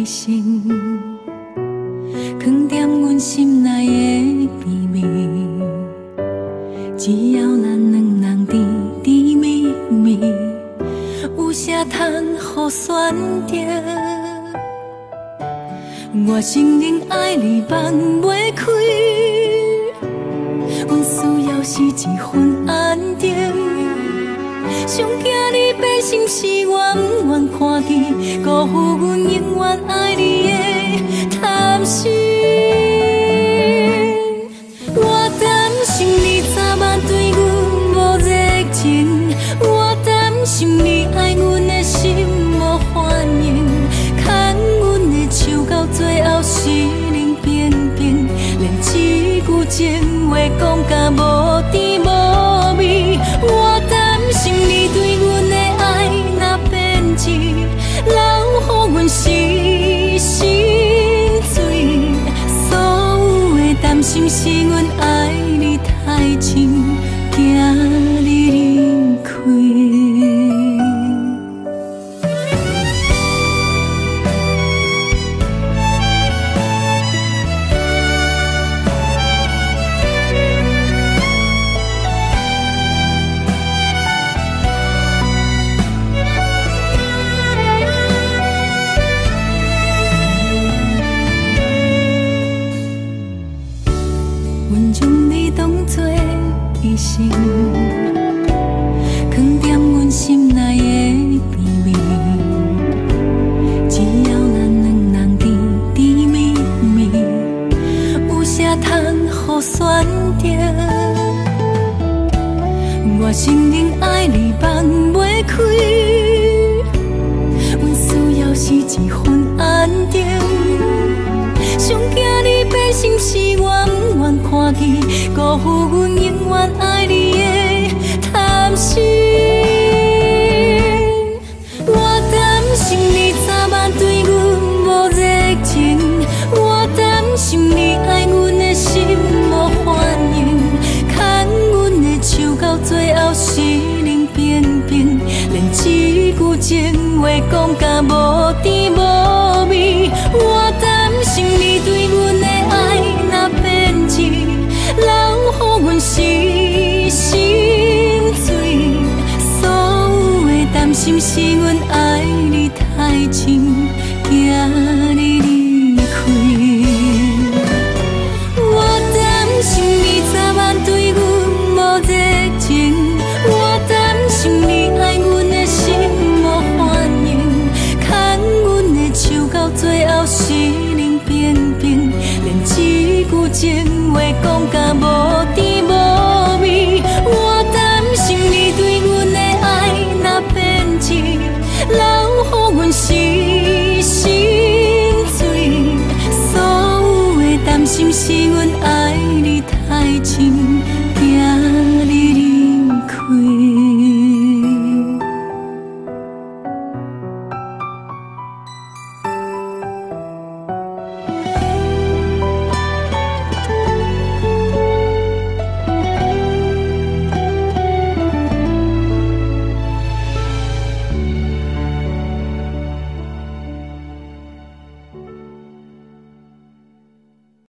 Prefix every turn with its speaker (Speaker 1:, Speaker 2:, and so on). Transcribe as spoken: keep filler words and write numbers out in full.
Speaker 1: 心，藏踮阮心内的秘密。只要咱两人甜甜蜜蜜，有啥通好选择？我承认爱你放袂开，阮需要是一份安定。上惊你变心事，我不愿看见，辜负阮永远爱你的贪心。我担心你早晚对阮无热情，我担心你爱阮的心无反应，牵阮的手到最后是冷冰冰，连一句情话讲甲无甜无味。我担心你对阮的爱若变质，留予阮失心碎。所有的担心是阮爱你太深，惊你离开。阮将你当作医生，藏踮阮心内的秘密。只要咱两人甜甜蜜蜜，有啥通好选择？我承认爱你放袂开，阮需要是一份安定。上惊你变心事，我不愿看见，辜负阮永远爱你的贪心。我担心你早晚对阮无热情，我担心你爱阮的心无反应，牵阮的手到最后是冷冰冰，连一句情话讲甲无甜无味。我担心你对阮的爱若变质，留予阮失心碎。所有的担心是阮爱你太深，惊你离开。我担心你早晚对阮无热情，我担心你爱阮的心无反应，牵阮的手到最后是冷冰冰，连一句情话讲